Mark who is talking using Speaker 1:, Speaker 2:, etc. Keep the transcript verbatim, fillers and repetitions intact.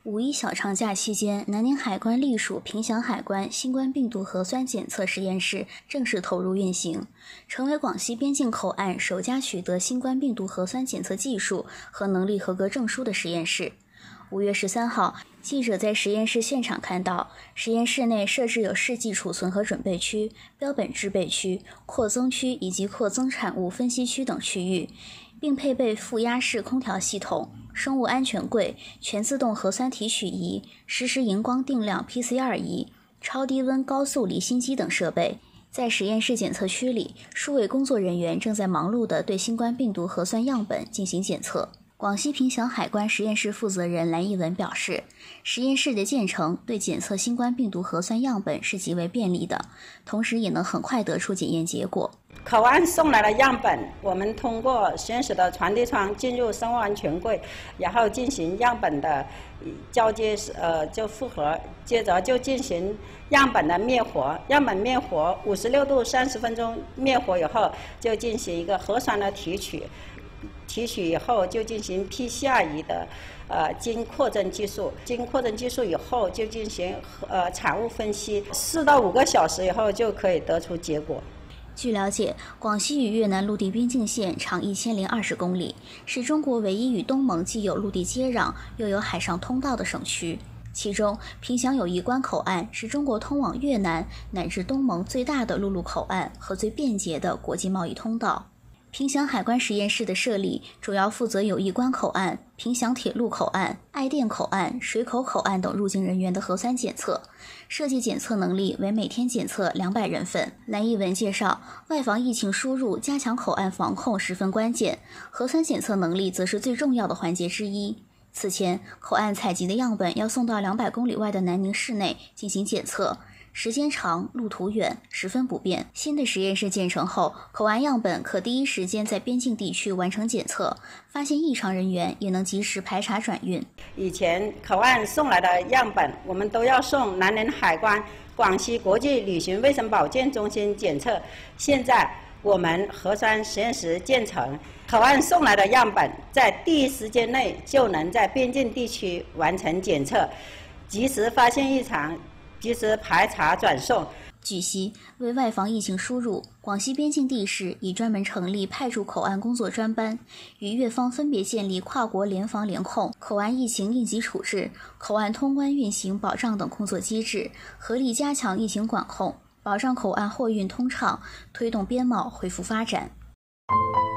Speaker 1: 五一小长假期间，南宁海关隶属凭祥海关新冠病毒核酸检测实验室正式投入运行，成为广西边境口岸首家取得新冠病毒核酸检测技术和能力合格证书的实验室。五月十三号，记者在实验室现场看到，实验室内设置有试剂储存和准备区、标本制备区、扩增区以及扩增产物分析区等区域，并配备负压式空调系统、生物安全柜、全自动核酸提取仪、实时荧光定量 P C R 仪、超低温高速离心机等设备。在实验室检测区里，数位工作人员正在忙碌地对新冠病毒核酸样本进行检测。广西凭祥海关实验室负责人蓝一文表示，实验室的建成对检测新冠病毒核酸样本是极为便利的，同时也能很快得出检验结果。
Speaker 2: 口岸送来的样本，我们通过实验室的传递窗进入生物安全柜，然后进行样本的交接，呃，就复核，接着就进行样本的灭活。样本灭活五十六度三十分钟灭活以后，就进行一个核酸的提取。提取以后就进行 P C R 仪的呃经扩增技术，经扩增技术以后就进行呃产物分析，四到五个小时以后就可以得出结果。
Speaker 1: 据了解，广西与越南陆地边境线长一千零二十公里，是中国唯一与东盟既有陆地接壤又有海上通道的省区。其中，凭祥友谊关口岸是中国通往越南乃至东盟最大的陆路口岸和最便捷的国际贸易通道。凭祥海关实验室的设立主要负责友谊关口岸、凭祥铁路口岸、爱甸口岸、水口口岸等入境人员的核酸检测，设计检测能力为每天检测两百人份。蓝一文介绍，外防疫情输入、加强口岸防控十分关键，核酸检测能力则是最重要的环节之一。此前，口岸采集的样本要送到两百公里外的南宁市内进行检测，时间长，路途远，十分不便。新的实验室建成后，口岸样本可第一时间在边境地区完成检测，发现异常人员也能及时排查转运。
Speaker 2: 以前口岸送来的样本，我们都要送南宁海关广西国际旅行卫生保健中心检测。现在我们核酸实验室建成，口岸送来的样本在第一时间内就能在边境地区完成检测，及时发现异常，及时排查转送。
Speaker 1: 据悉，为外防疫情输入，广西边境地市已专门成立派驻口岸工作专班，与越方分别建立跨国联防联控、口岸疫情应急处置、口岸通关运行保障等工作机制，合力加强疫情管控，保障口岸货运通畅，推动边贸恢复发展。